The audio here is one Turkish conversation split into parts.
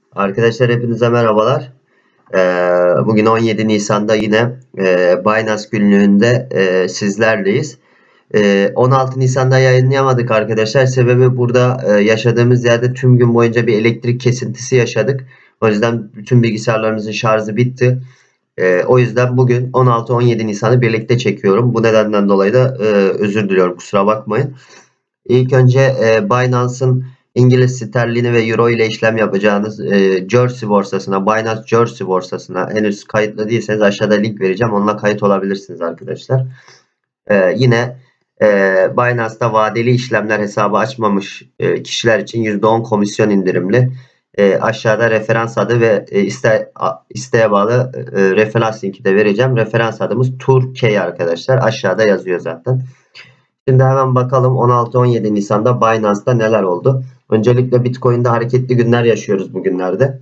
Arkadaşlar hepinize merhabalar. Bugün 17 Nisan'da yine Binance günlüğünde sizlerleyiz. 16 Nisan'da yayınlayamadık arkadaşlar. Sebebi burada yaşadığımız yerde tüm gün boyunca bir elektrik kesintisi yaşadık. O yüzden bütün bilgisayarlarımızın şarjı bitti. O yüzden bugün 16-17 Nisan'ı birlikte çekiyorum. Bu nedenden dolayı da özür diliyorum. Kusura bakmayın. İlk önce Binance'ın İngiliz sterlini ve euro ile işlem yapacağınız Jersey borsasına, Binance Jersey borsasına henüz kayıtlı değilseniz aşağıda link vereceğim. Onunla kayıt olabilirsiniz arkadaşlar. Yine Binance'da vadeli işlemler hesabı açmamış kişiler için %10 komisyon indirimli. Aşağıda referans adı ve isteğe bağlı referans linki de vereceğim. Referans adımız Turkey arkadaşlar. Aşağıda yazıyor zaten. Şimdi hemen bakalım 16-17 Nisan'da Binance'da neler oldu. Öncelikle Bitcoin'de hareketli günler yaşıyoruz bugünlerde.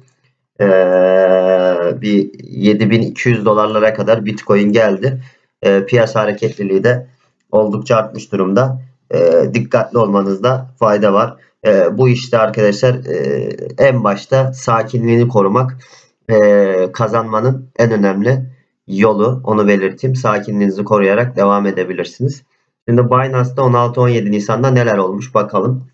Bir 7.200 dolarlara kadar Bitcoin geldi. Piyasa hareketliliği de oldukça artmış durumda. Dikkatli olmanızda fayda var. Bu işte arkadaşlar en başta sakinliğini korumak kazanmanın en önemli yolu. Onu belirteyim. Sakinliğinizi koruyarak devam edebilirsiniz. Şimdi Binance'da 16-17 Nisan'da neler olmuş bakalım.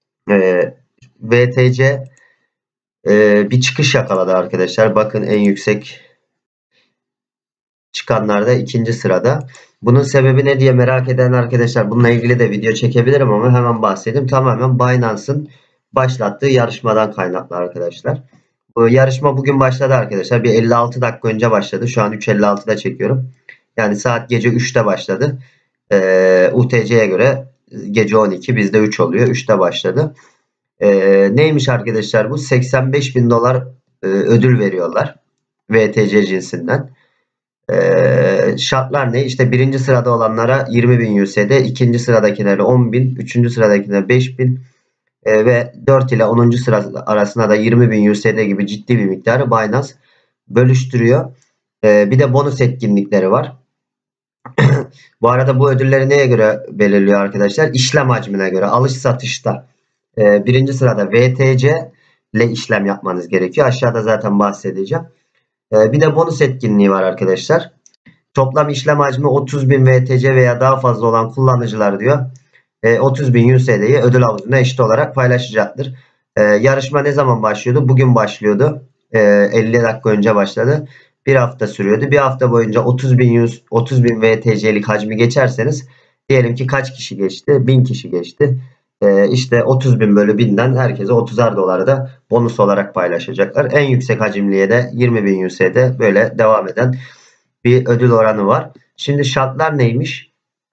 VTC bir çıkış yakaladı arkadaşlar. Bakın en yüksek çıkanlarda ikinci sırada. Bunun sebebi ne diye merak eden arkadaşlar, bununla ilgili de video çekebilirim ama hemen bahsedeyim. Tamamen Binance'ın başlattığı yarışmadan kaynaklı arkadaşlar. Bu yarışma bugün başladı arkadaşlar. Bir 56 dakika önce başladı. Şu an 3.56'da çekiyorum. Yani saat gece 3'te başladı. UTC'ye göre gece 12, bizde 3 oluyor. 3'te başladı. Neymiş arkadaşlar bu? 85.000 dolar ödül veriyorlar. VTC cinsinden. Şartlar ne? İşte birinci sırada olanlara 20.000 USD, ikinci sıradakilere 10.000, üçüncü sıradakilere 5.000 ve 4 ile 10. sıra arasında da 20.000 USD gibi ciddi bir miktarı Binance bölüştürüyor. Bir de bonus etkinlikleri var. Bu arada bu ödülleri neye göre belirliyor arkadaşlar? İşlem hacmine göre. Alış satışta birinci sırada VTC ile işlem yapmanız gerekiyor. Aşağıda zaten bahsedeceğim. Bir de bonus etkinliği var arkadaşlar. Toplam işlem hacmi 30.000 VTC veya daha fazla olan kullanıcılar diyor 30.000 USD'yi ödül havuzuna eşit olarak paylaşacaktır. Yarışma ne zaman başlıyordu? Bugün başlıyordu. 50 dakika önce başladı. Bir hafta sürüyordu. Bir hafta boyunca 30.000 VTC'lik hacmi geçerseniz diyelim ki kaç kişi geçti? 1000 kişi geçti. İşte 30.000 bölü 1000'den herkese 30'ar doları da bonus olarak paylaşacaklar. En yüksek hacimliye de 20.000 USD böyle devam eden bir ödül oranı var. Şimdi şartlar neymiş?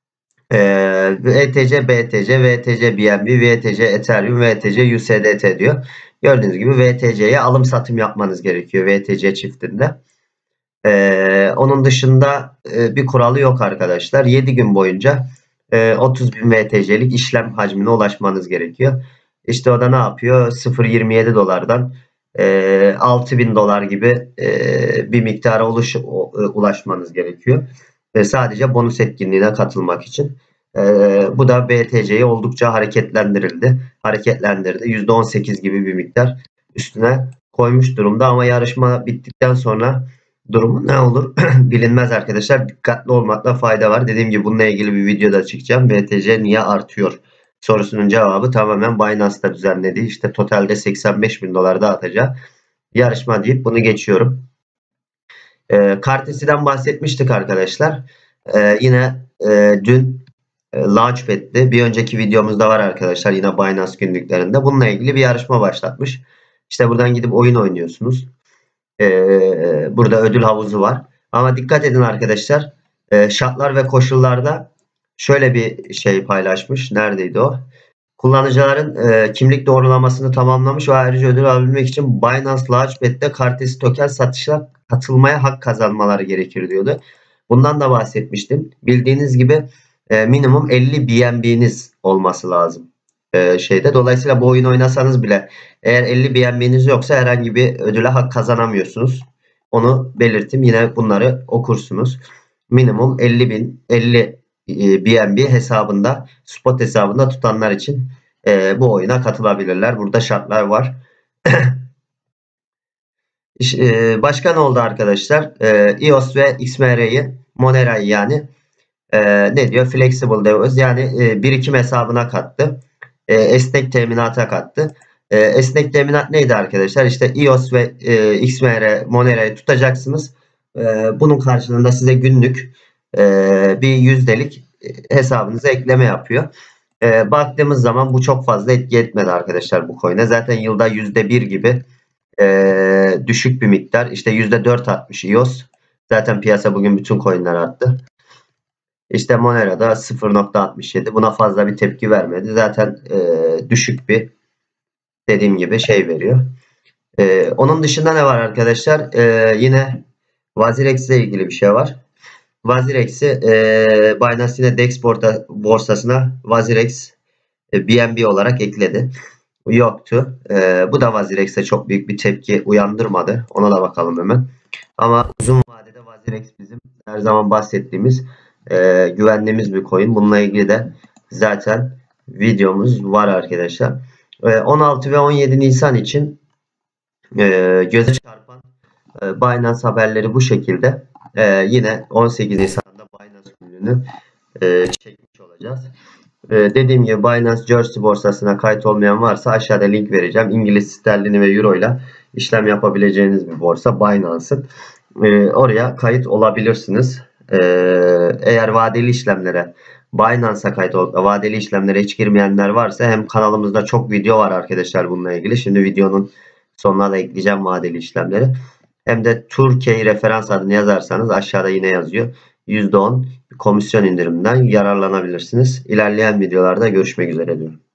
VTC, BTC, VTC, BNB, VTC, Ethereum, VTC, USDT diyor. Gördüğünüz gibi VTC'ye alım satım yapmanız gerekiyor VTC çiftinde. Onun dışında bir kuralı yok arkadaşlar. 7 gün boyunca 30.000 VTC'lik işlem hacmine ulaşmanız gerekiyor. İşte o da ne yapıyor? 0.27 dolardan 6.000 dolar gibi bir miktara ulaşmanız gerekiyor. Sadece bonus etkinliğine katılmak için. Bu da BTC'yi oldukça hareketlendirdi. %18 gibi bir miktar üstüne koymuş durumda ama yarışma bittikten sonra durumu ne olur bilinmez arkadaşlar. Dikkatli olmakta fayda var. Dediğim gibi bununla ilgili bir videoda çıkacağım. BTC niye artıyor sorusunun cevabı tamamen Binance'da düzenlediği işte totalde 85.000 dolar dağıtacağı yarışma deyip bunu geçiyorum. Kartesi'den bahsetmiştik arkadaşlar. Yine dün Launchpad'de bir önceki videomuzda var arkadaşlar. Yine Binance günlüklerinde. Bununla ilgili bir yarışma başlatmış. İşte buradan gidip oyun oynuyorsunuz. Burada ödül havuzu var. Ama dikkat edin arkadaşlar. Şartlar ve koşullarda şöyle bir şey paylaşmış. Neredeydi o? Kullanıcıların kimlik doğrulamasını tamamlamış ve ayrıca ödül alabilmek için Binance Launchpad'de Kartesi token satışa katılmaya hak kazanmaları gerekir diyordu. Bundan da bahsetmiştim. Bildiğiniz gibi minimum 50 BNB'niz olması lazım şeyde. Dolayısıyla bu oyunu oynasanız bile eğer 50 BNB'niz yoksa herhangi bir ödüle hak kazanamıyorsunuz. Onu belirttim. Yine bunları okursunuz. Minimum 50 BNB hesabında, spot hesabında tutanlar için bu oyuna katılabilirler. Burada şartlar var. Başka ne oldu arkadaşlar? EOS ve XMR'yi, Monera'yı yani ne diyor? Flexible Devos yani birikim hesabına kattı. Esnek teminata kattı. Esnek teminat neydi arkadaşlar? İşte EOS ve XMR, Monera'yı tutacaksınız. Bunun karşılığında size günlük bir yüzdelik hesabınıza ekleme yapıyor. Baktığımız zaman bu çok fazla etki etmedi arkadaşlar bu coin'e. Zaten yılda %1 gibi düşük bir miktar. İşte %4 artmış EOS. Zaten piyasa bugün bütün coin'ler arttı. İşte Monera'da 0.67. Buna fazla bir tepki vermedi. Zaten düşük bir dediğim gibi şey veriyor. Onun dışında ne var arkadaşlar? Yine Wazirex ile ilgili bir şey var. Wazirex'i Binance yine DEX borsasına Wazirex BNB olarak ekledi. Yoktu. Bu da Wazirex'e çok büyük bir tepki uyandırmadı. Ona da bakalım hemen. Ama uzun vadede Wazirex bizim her zaman bahsettiğimiz güvendiğimiz bir coin. Bununla ilgili de zaten videomuz var arkadaşlar. 16 ve 17 Nisan için göze çarpan Binance haberleri bu şekilde. Yine 18 Nisan'da Binance gününü çekmiş olacağız. Dediğim gibi Binance Jersey borsasına kayıt olmayan varsa aşağıda link vereceğim. İngiliz sterlini ve euro ile işlem yapabileceğiniz bir borsa Binance'ın. Oraya kayıt olabilirsiniz. Eğer vadeli işlemlere Binance'a kayıt olup vadeli işlemlere hiç girmeyenler varsa hem kanalımızda çok video var arkadaşlar bununla ilgili. Şimdi videonun sonuna da ekleyeceğim vadeli işlemleri. Hem de Türkiye referans adını yazarsanız aşağıda yine yazıyor. %10 komisyon indiriminden yararlanabilirsiniz. İlerleyen videolarda görüşmek üzere diyorum.